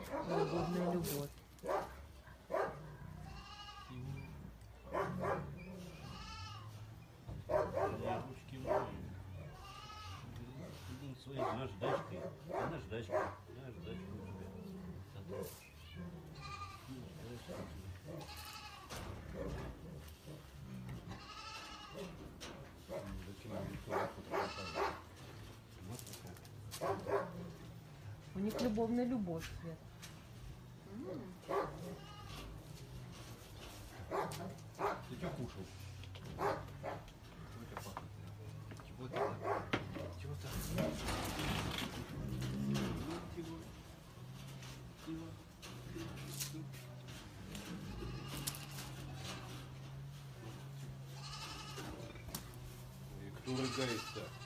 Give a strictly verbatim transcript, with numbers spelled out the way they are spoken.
Любовная любовь. Ручки мои. Иди своей наждачкой. Наждачкой. Наждачкой у тебя. Наждачкой. У них любовная любовь, Свет. Ты что кушал? Чего это пахнет? Чего это? Чего это? Чего? Чего? Кто рыгается?